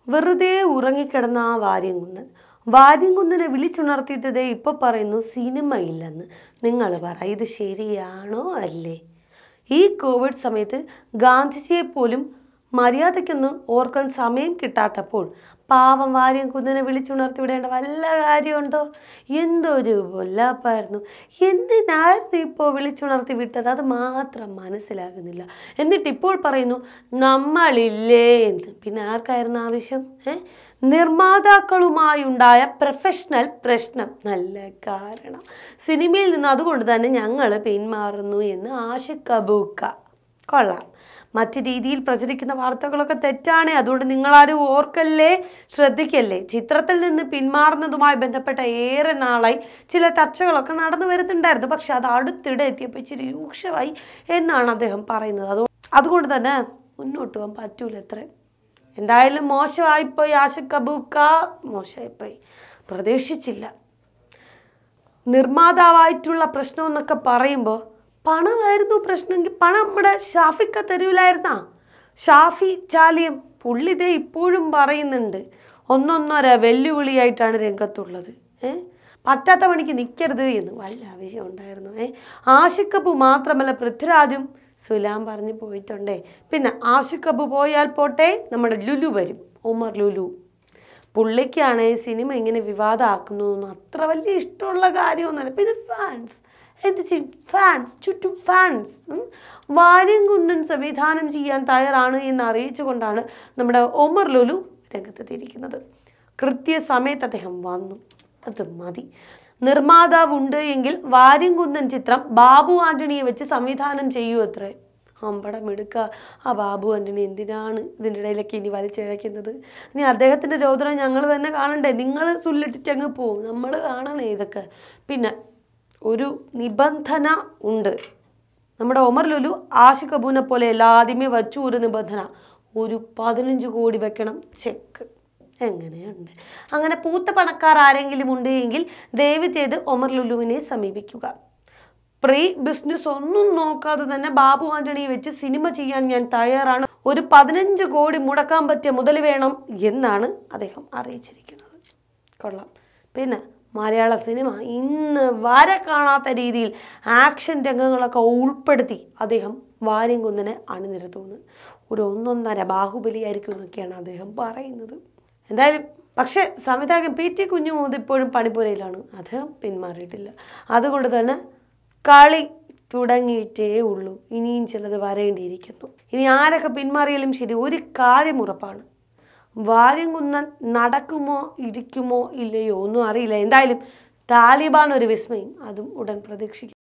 വെറുതെ ഉറങ്ങിക്കിടന്ന ആ വാര്യംകുന്നനെ വിളിച്ചുണർത്തിയിട്ടതേ ഇപ്പോൾ പറയുന്നു സിനിമയില്ലെന്ന്. നിങ്ങൾ പറ, ഇത് ശരിയാണോ അല്ലേ? ഈ കോവിഡ് സമയത്ത് ഗാന്ധിജിയെ പോലും മര്യാദയ്ക്കൊന്ന് ഓർക്കാൻ സമയം കിട്ടാത്തപ്പോൾ പാവം വാര്യംകുന്നനെ വിളിച്ചുണർത്തി വിടേണ്ട വല്ല കാര്യമുണ്ടോ? എന്തൊരു വല്ലാപ്പായിരുന്നു. എന്തിനായിരുന്നു ഇപ്പോൾ വിളിച്ചുണർത്തി വിട്ടത്? അത് മാത്രം മനസ്സിലാകുന്നില്ല. എന്നിട്ട് ഇപ്പോൾ പറയുന്നു നമ്മളില്ലേ എന്ന്. പിന്നെ ആർക്കായിരുന്നു ആവശ്യം? നിർമ്മാതാക്കളുമായുണ്ടായ പ്രൊഫഷണൽ പ്രശ്നം. നല്ല കാരണം. സിനിമയിൽ നിന്ന് അതുകൊണ്ട് തന്നെ ഞങ്ങൾ പിന്മാറുന്നു എന്ന് ആഷിഖ് അബൂക്ക. കൊള്ളാം. മറ്റു രീതിയിൽ പ്രചരിക്കുന്ന വാർത്തകളൊക്കെ തെറ്റാണ്. അതുകൊണ്ട് നിങ്ങളാരും ഓർക്കല്ലേ, ശ്രദ്ധിക്കല്ലേ. ചിത്രത്തിൽ നിന്ന് പിന്മാറുന്നതുമായി ബന്ധപ്പെട്ട ഏറെ നാളായി ചില ചർച്ചകളൊക്കെ നടന്നു വരുന്നുണ്ടായിരുന്നു. പക്ഷെ അത് അടുത്തിടെ എത്തിയപ്പോൾ ഇച്ചിരി രൂക്ഷമായി എന്നാണ് അദ്ദേഹം പറയുന്നത്. അതുകൊണ്ട് തന്നെ മുന്നോട്ട് പോകാൻ പറ്റൂല. അത്ര എന്തായാലും മോശമായിപ്പോയി ആഷിഖ് അബൂക്ക, മോശമായിപ്പോയി. പ്രതീക്ഷിച്ചില്ല. നിർമ്മാതാവായിട്ടുള്ള പ്രശ്നം എന്നൊക്കെ പറയുമ്പോൾ പണമായിരുന്നു പ്രശ്നമെങ്കിൽ പണം നമ്മുടെ ഷാഫിക്ക തരൂലായിരുന്നാ? ഷാഫി ചാലിയം പുള്ളി ഇതേ ഇപ്പോഴും പറയുന്നുണ്ട്. ഒന്നൊന്നര വെല്ലുവിളിയായിട്ടാണ് രംഗത്തുള്ളത്. പറ്റാത്ത പണിക്ക് നിൽക്കരുത് എന്ന് വല്ല ആവശ്യം ഉണ്ടായിരുന്നു? ആഷിഖ് കപൂർ മാത്രമല്ല, പൃഥ്വിരാജും സുലാം പറഞ്ഞു പോയിട്ടുണ്ടേ. പിന്നെ ആഷിഖ് കപൂർ പോയാൽ പോട്ടെ, നമ്മുടെ ലുലു വരും, ഉമർ ലുലു. പുള്ളിക്കാണ് സിനിമ ഇങ്ങനെ വിവാദമാക്കുന്നതൊന്നും അത്ര വലിയ ഇഷ്ടമുള്ള കാര്യമൊന്നുമല്ല. പിന്നെ ഫാൻസ് എന്ത് ചെയ്യും? ചുറ്റും ഫാൻസ്. വാര്യംകുന്നൻ സംവിധാനം ചെയ്യാൻ തയ്യാറാണ് എന്ന് അറിയിച്ചുകൊണ്ടാണ് നമ്മുടെ ഉമർ ലുലു രംഗത്തെത്തിയിരിക്കുന്നത്. കൃത്യസമയത്ത് അദ്ദേഹം വന്നു. അത് മതി. നിർമ്മാതാവുണ്ട് എങ്കിൽ വാര്യംകുന്നൻ ചിത്രം ബാബു ആന്റണിയെ വെച്ച് സംവിധാനം ചെയ്യൂ അത്രേ. അമ്പടം എടുക്ക. ആ ബാബു ആന്റണി എന്തിനാണ് ഇതിൻ്റെ ഇടയിലൊക്കെ ഇനി വലിച്ചിഴയ്ക്കുന്നത്? ഇനി അദ്ദേഹത്തിൻ്റെ രോദനം ഞങ്ങൾ തന്നെ കാണണ്ടേ? നിങ്ങൾ സുല്ലിട്ടിട്ടങ്ങ് പോവും, നമ്മൾ കാണണേ ഇതൊക്കെ. പിന്നെ ഒരു നിബന്ധന ഉണ്ട്. നമ്മുടെ ഉമർ ലുലു ആഷിഖ് കപൂറിനെ പോലെ ആദ്യമേ വച്ചു ഒരു നിബന്ധന, ഒരു 15 കോടി വെക്കണം ചെക്ക്. എങ്ങനെയുണ്ട്? അങ്ങനെ പൂത്ത പണക്കാർ ആരെങ്കിലും ഉണ്ട് എങ്കിൽ ദയവ് ചെയ്ത് ഉമർ ലുലുവിനെ സമീപിക്കുക. പ്രീ ബിസിനസ് ഒന്നും നോക്കാതെ തന്നെ ബാബു ആന്റണിയെ വെച്ച് സിനിമ ചെയ്യാൻ ഞാൻ തയ്യാറാണ്, ഒരു 15 കോടി മുടക്കാൻ പറ്റിയ മുതൽ വേണം എന്നാണ് അദ്ദേഹം അറിയിച്ചിരിക്കുന്നത്. കൊള്ളാം. പിന്നെ മലയാള സിനിമ ഇന്ന് വരെ കാണാത്ത രീതിയിൽ ആക്ഷൻ രംഗങ്ങളൊക്കെ ഉൾപ്പെടുത്തി അദ്ദേഹം വാര്യംകുന്നനെ അണിനിരത്തുന്നു. ഒരു 1.5 ബാഹുബലിയായിരിക്കും എന്നൊക്കെയാണ് അദ്ദേഹം പറയുന്നത്. എന്തായാലും പക്ഷേ സംവിധായകൻ PT കുഞ്ഞുമുഹമ്മദ് ഇപ്പോഴും പണിപ്പുരയിലാണ്. അദ്ദേഹം പിന്മാറിയിട്ടില്ല. അതുകൊണ്ട് തന്നെ കളി തുടങ്ങിയിട്ടേ ഉള്ളൂ. ഇനിയും ചിലത് വരേണ്ടിയിരിക്കുന്നു. ഇനി ആരൊക്കെ പിന്മാറിയാലും ശരി, ഒരു കാര്യം ഉറപ്പാണ്, വാര്യംകുന്നൻ നടക്കുമോ ഇരിക്കുമോ ഇല്ലയോ ഒന്നും അറിയില്ല. എന്തായാലും താലിബാൻ ഒരു വിസ്മയം, അതും ഉടൻ പ്രതീക്ഷിക്കും.